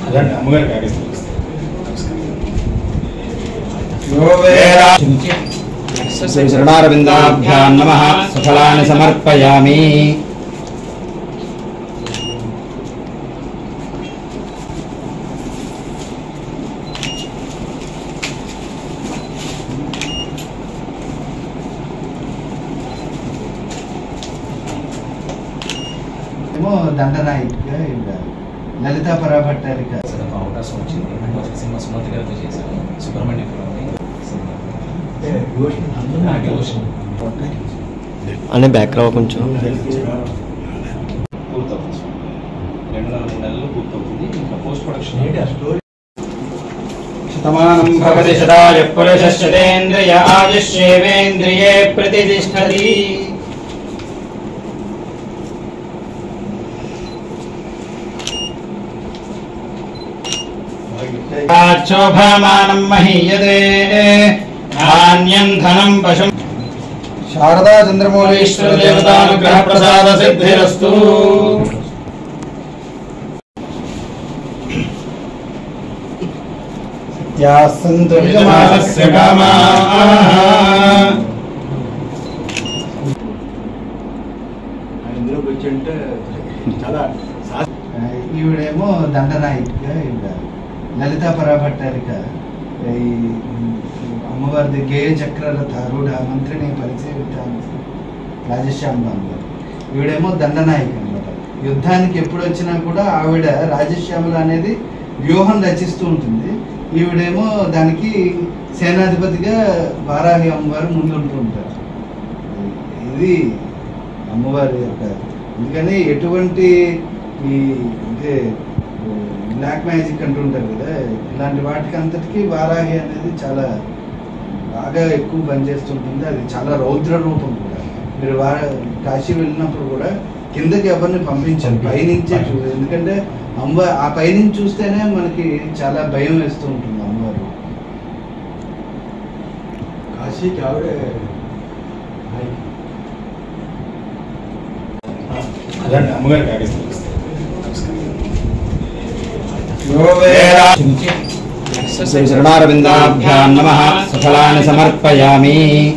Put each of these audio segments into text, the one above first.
शरणारविन्दाभ्यां नमः सफलानि समर्पयामि। దండనాయిక లలితా పరాభట్టారిక అవకాశం వచ్చింది. సినిమా సుమతి గారితో చేశాను. సుబ్రహ్మణ్యం అనే బ్యాక్గ్రౌండ్ కొంచెం పూర్తవుతుంది. 2-4 నెలలు పూర్తవుతుంది. ఇంకా పోస్ట్ ప్రొడక్షన్ శతమానం భవతి శతాయ పురుషశ్చతేంద్రియ ఆయుష్యేవేంద్రియే ప్రతిష్టతి। శోభమానం మహీయతే ధాన్యం ధనం పశుం। శారదా చంద్రమౌళీశ్వర దేవతానుగ్రహ ప్రసాద సిద్ధిరస్తు। సత్యాస్సంతు యజమానస్య కామాః। ఇందులోకి వచ్చి చాలా ఈవిడేమో దండనాయిక ఈవిడ లలితా పరాభట్టారిక ఈ అమ్మవారిది గేయ చక్రరథారూఢ మంత్రిని పరిచయం రాజశ్యామరావు గారు. ఈవిడేమో దండనాయిక అనమాట. యుద్ధానికి ఎప్పుడు వచ్చినా కూడా ఆవిడ రాజశ్యామల అనేది వ్యూహం రచిస్తూ ఉంటుంది. ఈవిడేమో దానికి సేనాధిపతిగా వారాహి అమ్మవారు ముందుంటూ ఉంటారు. ఇది అమ్మవారి యొక్క అందుకని ఎటువంటి ఈ అంటే బ్లాక్ మ్యాజిక్ అంటుంటారు కదా, ఇలాంటి వాటికి అంతటికీ వారాహి అనేది చాలా బాగా ఎక్కువ పనిచేస్తుంటుంది. అది చాలా రౌద్ర రూపం కూడా. మీరు కాశీ వెళ్ళినప్పుడు కూడా కిందకి ఎవరిని పంపించారు, పైనుంచే చూడాలి. ఎందుకంటే అమ్మవారు ఆ పైనుంచి చూస్తేనే మనకి చాలా భయం వేస్తూ ఉంటుంది అమ్మవారు. కాశీకి ఆవిడే శరణారవిందాభ్యాం నమః సఫలాని సమర్పయామి।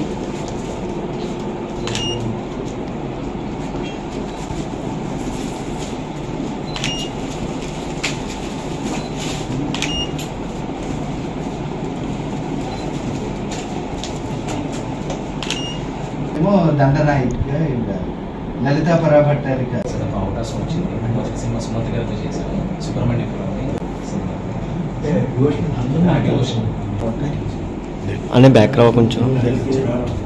ఏమో దండనాయిక ఈవిడ లలితా పరాభట్టారిక అవకాశం వచ్చింది. సినిమా సుమతి గారితో చేశాను. సుబ్రహ్మణ్యం అనే బ్యాక్గ్రౌండ్ కొంచెం